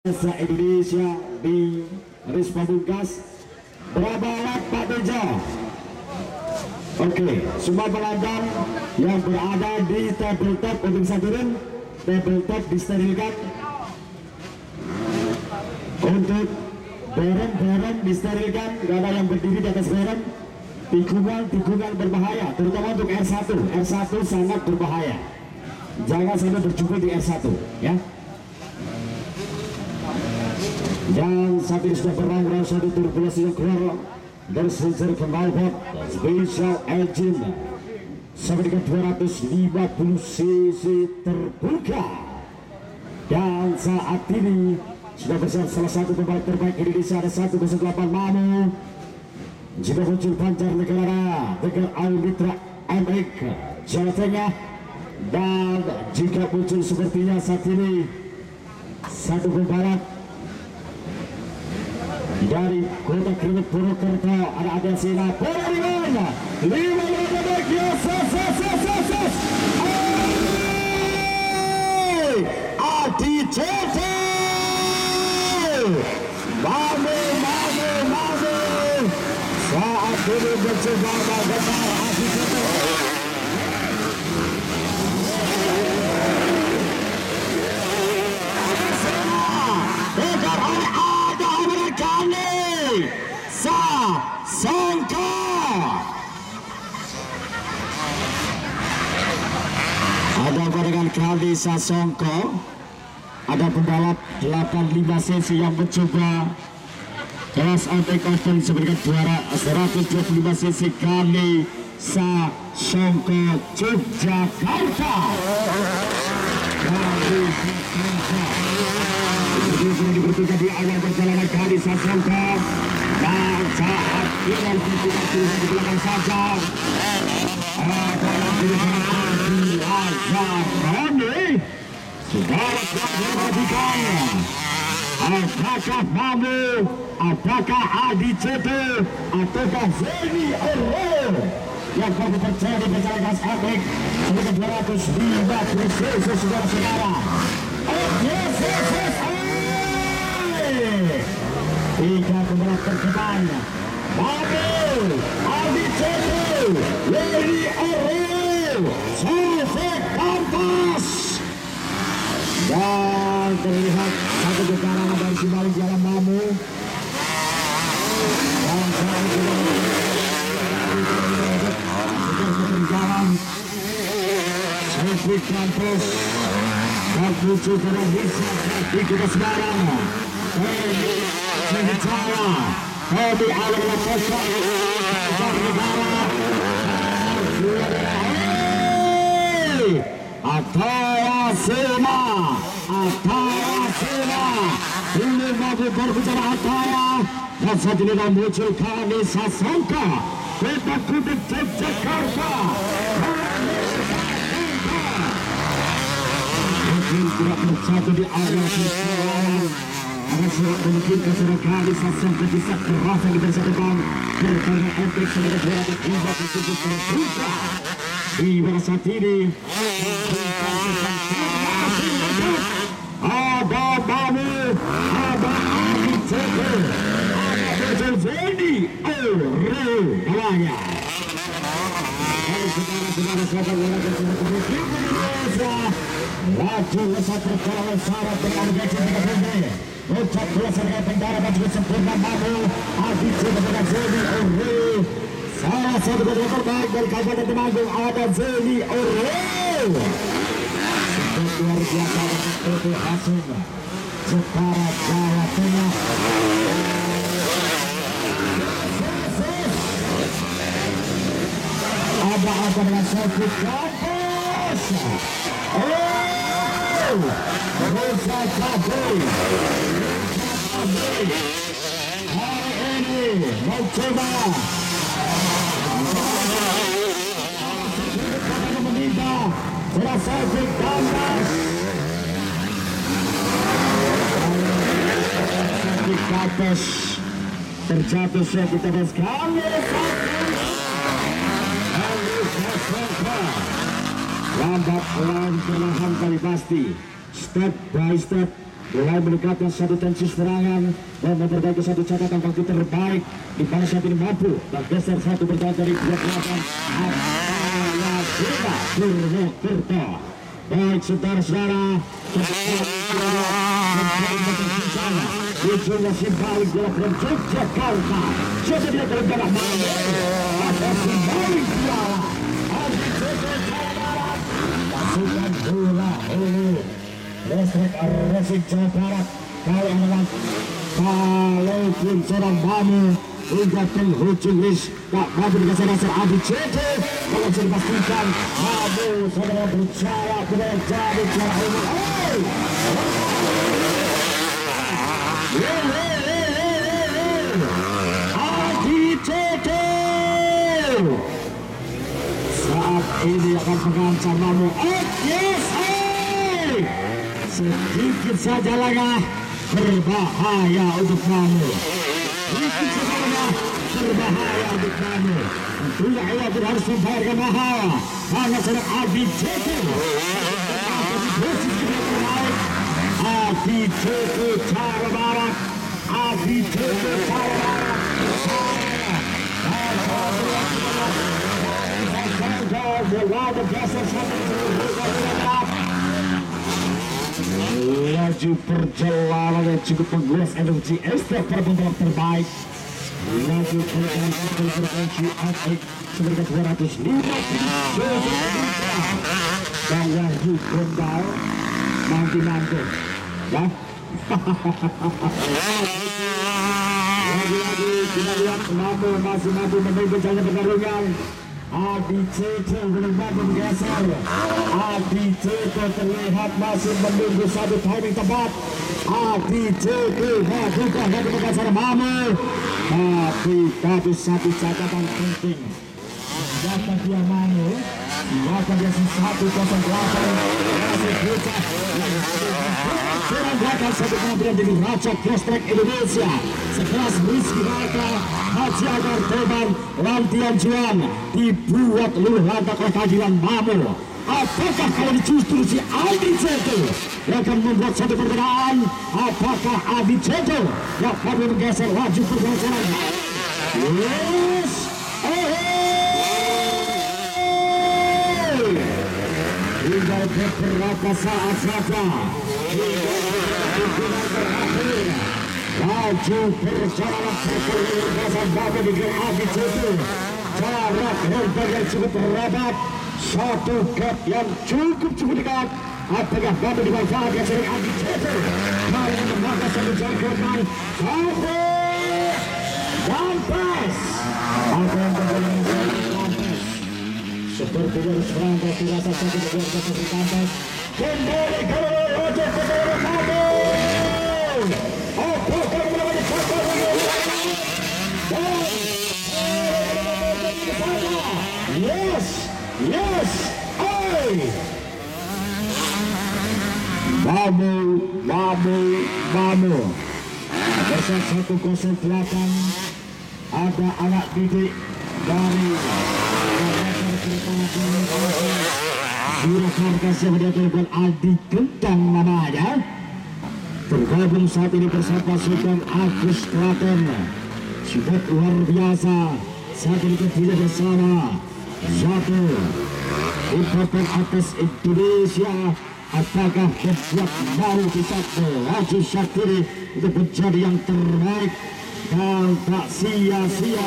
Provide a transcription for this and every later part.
Indonesia di race pamungkas. Berapa lap Pak Tejo? Oke, semua pelanggan yang berada di tabletop untuk bisa turun. Tabletop disterilkan. Untuk berem disterilkan. Gak ada yang berdiri di atas berem. Tikungan berbahaya, terutama untuk R1. R1 sangat berbahaya. Jangan sampai berjumpa di R1, ya. Yang saat ini sudah berang satu turbulasi yang keluar dari sensor knalpot special engine sampai dengan 250 cc terbuka. Dan saat ini sudah bersama salah satu pembalap terbaik Indonesia, ada 108 Mamo. Jika muncul pancar negara dengan Almitra MX Jawa Tengah, dan jika muncul sepertinya saat ini satu pembalap dari kota Krimet Purwokerto, ada Adelsina Purwokerto 5 menit ses Adi Ceto Mamo saat ini mencoba menggetar Adi Ceto. Songko ada barengan kali Songko, ada pembalap 85 cc yang mencoba kelas antek open sebanyak 125 cc kali Songko Yogyakarta. Ini bertugas di awal perjalanan kali Songko. Dan saat ini tidak di belakang saja dalam pilihan Rani sudah memperhatikan apakah Mamo, apakah Adi Ceto, ataukah Zeni Oro yang baru terjadi perjalanan epic sekitar 250 cc saudara-saudara. Tiga pembalap terdepan Mamo, Adi Ceto, Zeni Oro, Sofek Kampas. Dan terlihat satu getaran dari kembali jalan Mamo. Dan sekarang kita berjalan Sofek Kampas dan muncul pada bisa di kita sekarang. Sementara kami adalah kosong negara Ataya ini mampu berbicara Ataya, dan saat ini muncul kami Songko Kota Krimet Yogyakarta. Mungkin tidak bersatu di awal perjalanan, ada surat mungkin kesudah kali Songko bisa terasa di bersatu depan berkarya epic sebagai 250 terbuka. Di mana saat ini ada Mamo, ada Adi Ceto, ada Zeni Oro namanya. Saudara-saudara sahabat olahraga sepak bola Indonesia, laju lesat berjalan syarat dengan gaji 3 ronde. Ucap berdasarkan kendara dan juga sempurna Mamo, Adi Ceto dengan Zeni Oro. Salah satu pemain terbaik dari Kabupaten Temanggung, ada Zeni Oro. Luar biasa dengan PT Asum Jepara Jawa Tengah. Ada apa dengan Sofik Kampas? Rosa Kabel. Hari ini mau coba Sofik Kampas. Sofik Kampas terjatuh kita sekali. Lambat laun perlahan kali pasti, step by step mulai mendekatkan satu tensi serangan dan memperbaiki satu catatan waktu terbaik di mana saat ini mampu bergeser satu bertahan dari 28 Ayasura Purwokerto. Baik saudara-saudara, ujungnya simbalik dalam Yogyakarta. Siapa dia tergerak Mamo? Ada simbalik piala. Pasukan bola Listrik Racing Jawa Barat kali ini kalaupun seorang Mamo hingga penghujung list tak mampu dikasih Adi Ceto. Kalau bisa dipastikan Mamo saudara berjaya kepada jadi juara umum. Adi Ceto saat ini akan mengancam Mamo. Yes, sedikit saja lagi berbahaya untuk Mamo. Sedikit saja lagi berbahaya untuk Mamo. Tentunya ia harus membayarkan mahal karena sedang Adi Ceto. Adi Ceto Jawa Barat. Adi Ceto Jawa Barat. Luar biasa laju perjalanan yang cukup menguras energi ekstra pada pembalap terbaik. Laju perjalanan berfrekuensi asik sebanyak 250 dan Wahyu Gondal nanti ya. Lagi-lagi kita lihat Mamo masih mampu memimpin jalan pertarungan. Adi Ceto belum mampu menggeser. Adi Ceto terlihat masih menunggu satu timing tepat. Adi Ceto bukan dari menggeser Mamo, tapi satu catatan penting. Dapat dia Mamo, dapat dia 108 masih bocah. Kurang belakang satu kemudian jadi Raja Cross-Track Indonesia. 11 Rizky Raka, Haji Agar Teban, Lantian Juan dibuat luluh lantak oleh keadilan Mamo. Apakah kalau justru si Adi Ceto yang akan membuat satu perbedaan? Apakah Adi Ceto yang akan menggeser laju perjalanan? Yes, tinggal beberapa saat saja. Laju perjalanan perjalanan Mamo dengan Adi Ceto. Jarak rentang yang cukup rapat, satu gap yang cukup dekat. Apakah Mamo dimanfaatkan dari Adi Ceto? Kali ini memakai satu jangkauan sampai Lampes. Apa yang terjadi Lampes? Seperti harus berangkat dirasa sakit dari satu Lampes. Kembali ke Raja Kedua Mamo. Apakah menjadi satu Yes, Mamo. Besar 108 ada anak didik dari Surakarta siapa dia telepon Aldi Gendang namanya. Tergabung saat ini bersama pasukan Agus Klaten. Sudah luar biasa. Saat ini kita bersama Ceto impatan atas Indonesia. Apakah membuat Mamo bisa melaju saat ini untuk menjadi yang terbaik dan tak sia-sia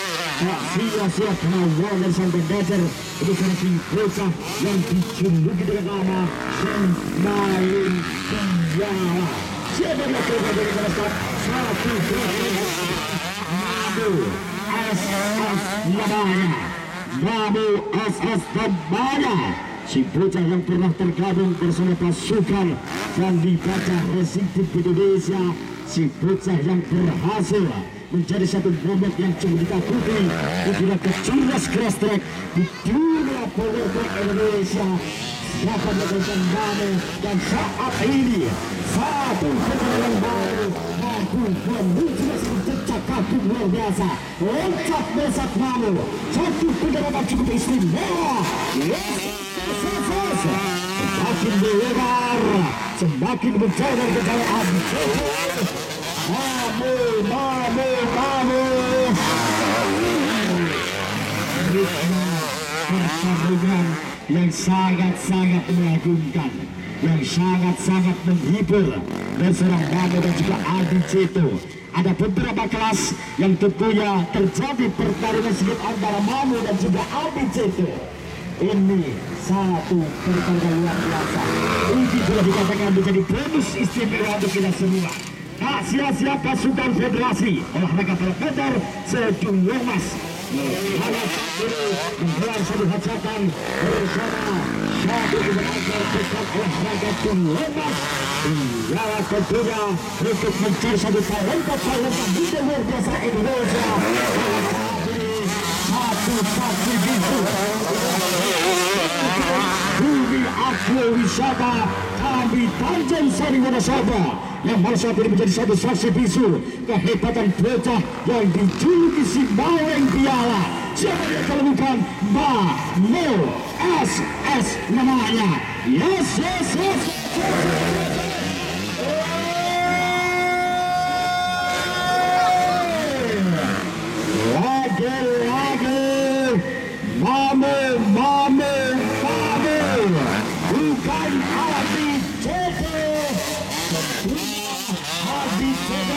penawar dan sang pendajar itu seperti bocah yang dijuluki dengan nama Semain Senjata. Siapa yang terbaik dari salah satu Mamo SS namanya. Mamo SS namanya. Si bocah yang pernah tergabung bersama pasukan dan dibaca Racing Indonesia. Si bocah yang berhasil menjadi satu bobot yang cukup ditakuti di dunia kecurnas cross-track di dunia politik Indonesia. Dapat melakukan Mamo dan saat ini satu yang baru mampu memuncul jejak kaki luar biasa. Loncat besar Mamo, satu pendaratan cukup istimewa. semakin lebar, semakin menjauh dari kejayaan. Mamo. Pertandingan yang sangat-sangat mengagumkan, yang sangat-sangat menghibur dari seorang Mamo dan juga Adi Ceto. Ada beberapa kelas yang tentunya terjadi pertarungan sengit antara Mamo dan juga Adi Ceto. Ini satu pertarungan luar biasa. Ini sudah dikatakan menjadi bonus istimewa untuk kita semua. Tak sia-sia pasukan federasi olahraga parameter Ceto Mas menggelar satu hajatan bersama satu internasional pusat olahraga Mas. Ya tentunya untuk mencari satu talenta muda luar biasa Indonesia. Satu bisu bumi aku wisata kami Tanjung Sari Wonosobo yang malam saat ini menjadi satu saksi bisu kehebatan bocah yang dijuluki si Maweng Piala. Siapa yang kalau bukan Mamo SS namanya. Yes. Mamo bukan Adi Ceto. Adi Ceto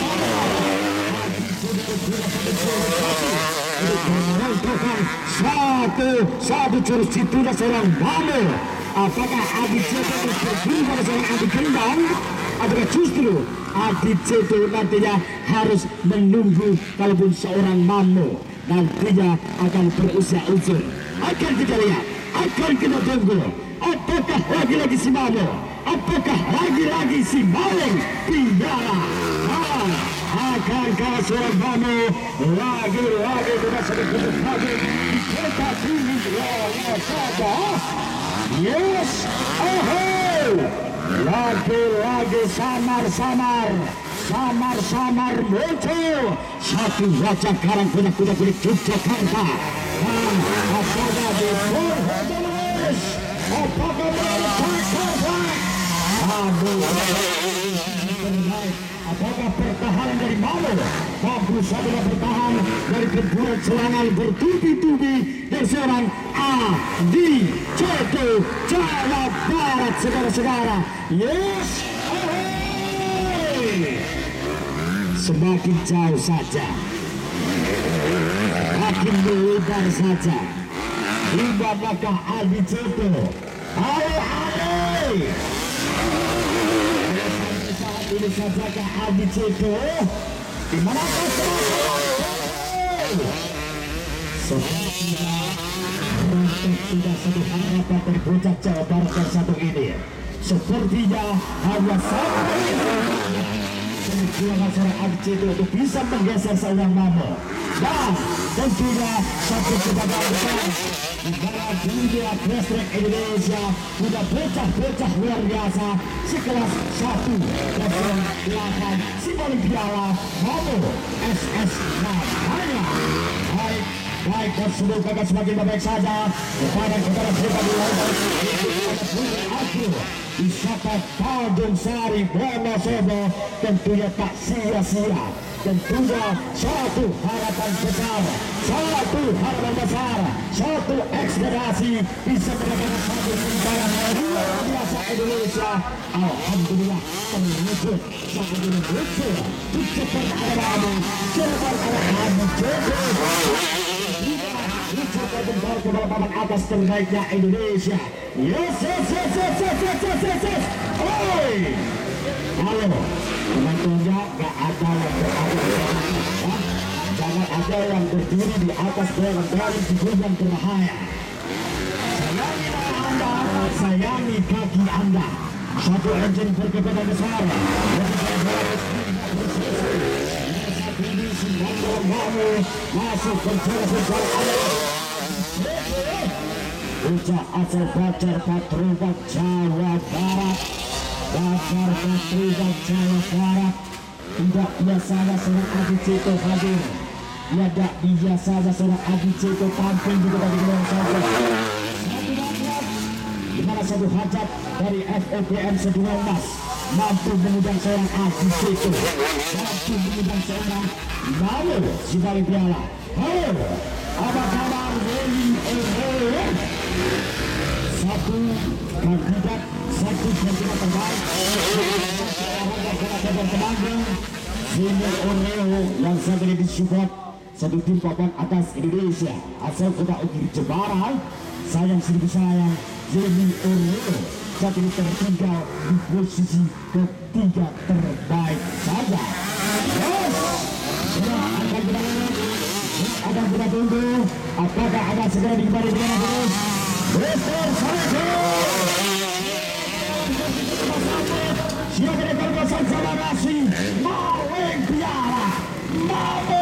satu jurus citulah seorang Mamo. Apakah Adi Ceto berguna pada seorang Adi Kendang? Apakah justru Adi Ceto nantinya harus menunggu kalaupun seorang Mamo nantinya akan berusia uzur? Akan kita lihat, akan kita tunggu. Apakah lagi-lagi si Mamo? Apakah lagi-lagi si Maweng Piala? Akankah seorang Mamo lagi-lagi berhasil lagi di kota tinggi Wonosobo? Yes, lagi-lagi samar muncul satu wajah karang punya kuda kulit Yogyakarta dan asalnya di Wonosobo. Apakah apakah pertahanan dari Mamo mampu saja bertahan dari benturan serangan bertubi-tubi dari seorang Adi Ceto Jawa Barat, saudara-saudara. Yes, semakin jauh saja, makin melebar saja. Hingga maka Adi Ceto, ini sajakah Adi Ceto di mana sudah satu harapan dari bocah Jawa Barat yang satu ini. Sepertinya hanya sampai perjuangan seorang Adi Ceto untuk bisa menggeser seorang Mamo. Dan tentunya satu kebanggaan di dalam dunia wrestling Indonesia sudah bocah-bocah luar biasa sekelas 1 dan 8 si Maweng Piala Mamo SS namanya. Baik dan semoga semakin baik saja kepada pribadi lain aku wisata Tanjung Sari Wonosobo tentunya tak sia-sia. Tentunya satu harapan besar, satu ekspektasi bisa mendapatkan satu kembang luar biasa Indonesia. Alhamdulillah terwujud saat ini muncul di depan Mamo, depan Adi Ceto. Ucapkan kembali kepada papan atas terbaiknya Indonesia. Yes. Oi, halo, tentunya gak ada yang berada di atas. Jangan ada yang berdiri di atas barang-barang figur yang berbahaya. Sayangi Anda, sayangi kaki Anda. Satu engine berkebetulan besar. Mamo masuk berjalan bocah asal Bacar Patriot Jawa Barat. Bacar Patriot Jawa Barat. Tidak biasanya seorang Adi Ceto hadir. Tidak biasanya seorang Adi Ceto tampil juga dari Wonosobo. Dimana satu hajat dari FOPM Sedulur Mas mampu mengundang seorang Agus Ceto, mampu mengundang seorang Mamo si balik piala. Halo, apa kabar Woli Oreo? Satu kandidat, satu kandidat terbaik teman-teman Senior Oreo yang saat ini disupport satu tim papan atas Indonesia asal kota Ukir Jepara. Sayang seribu sayang, Senior Oreo saat ini tertinggal di posisi ketiga terbaik saja. Akan kita tunggu apakah akan segera dikembali dengan terus Mr. Ceto. Siapa yang terpasang sama nasi Maweng Piara Mamo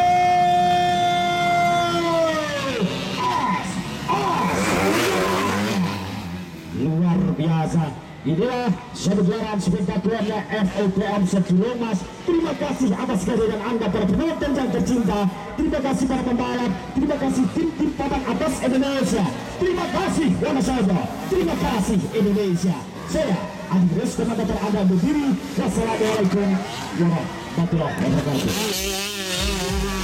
luar biasa. Inilah sebuah spektakulernya FOPM Sedulur Mas. Terima kasih atas kehadiran Anda para penonton yang tercinta. Terima kasih para pembalap. Terima kasih tim-tim papan atas Indonesia. Terima kasih Wonosobo. Terima kasih Indonesia. Saya Adi Resto Mandatar Anda berdiri. Wassalamualaikum warahmatullahi wabarakatuh.